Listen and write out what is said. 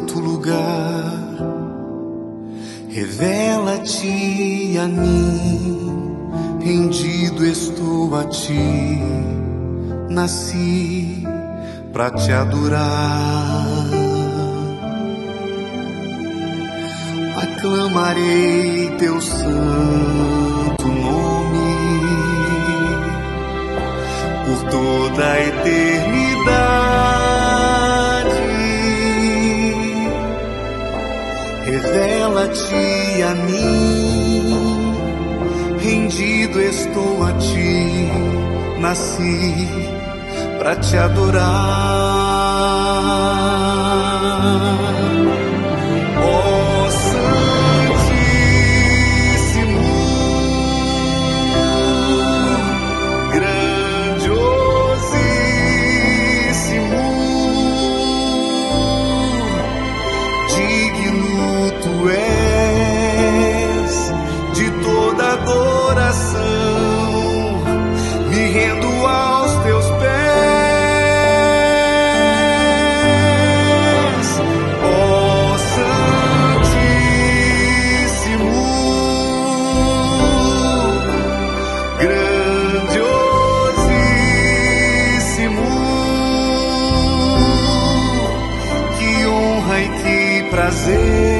santo lugar, revela-te a mim, rendido estou a ti, nasci pra te adorar. Aclamarei teu santo nome por toda a eternidade. Revela-te a mim, rendido estou a ti, nasci pra te adorar. Ó Santíssimo, grandiosíssimo, digno tu és de toda adoração, me rendo aos teus pés. Ó Santíssimo, grandiosíssimo, que honra e que prazer